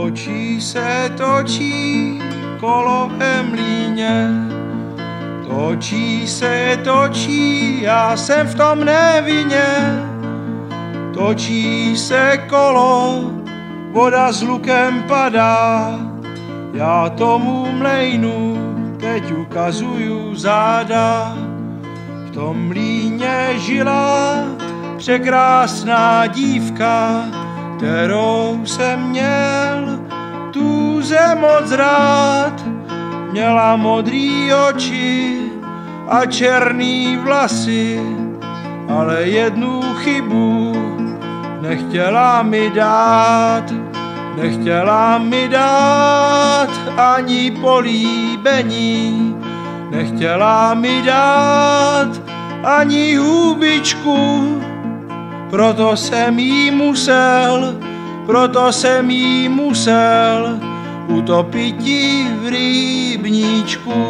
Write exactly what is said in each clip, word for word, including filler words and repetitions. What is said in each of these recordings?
Točí se, točí kolo v mlýně. Točí se, točí, já jsem v tom nevinně. Točí se kolo, voda s lukem padá. Já tomu mlejnu teď ukazuju záda. V tom mlýně žila překrásná dívka, kterou jsem měl tu zem moc rád. Měla modrý oči a černý vlasy, ale jednu chybu nechtěla mi dát. Nechtěla mi dát ani políbení, nechtěla mi dát ani hubičku. Proto jsem jí musel, proto jsem jí musel utopiti v rybníčku.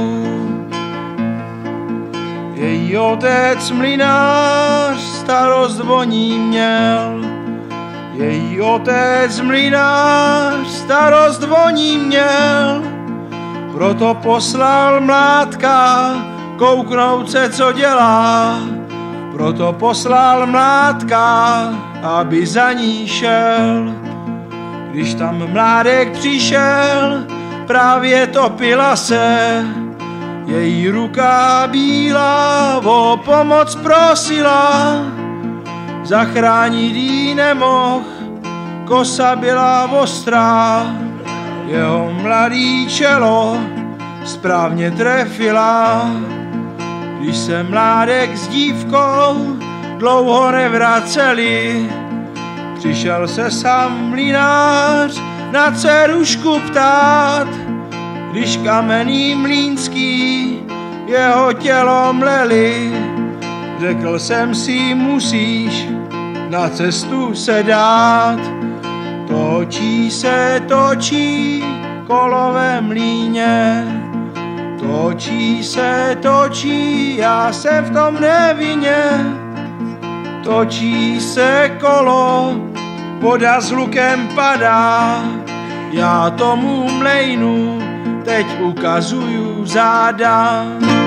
Její otec mlynář starost o ní měl. Její otec mlynář starost o ní měl. Proto poslal mládka kouknout se, co dělá. Proto poslal mládka, aby za ní šel. Když tam mládek přišel, právě topila se. Její ruka bílá o pomoc prosila. Zachránit jí nemohl, kosa byla ostrá. Jeho mladý čelo správně trefila. Když se mládek s dívkou dlouho nevraceli, přišel se sám mlynář na dcerušku ptát. Když kamenný mlýnský jeho tělo mleli, řekl jsem si, musíš na cestu se dát. Točí se, točí kolo ve mlýně. Točí se, točí, já jsem v tom nevinně. Točí se kolo, voda s lukem padá. Já tomu mlejnu teď ukazuju záda.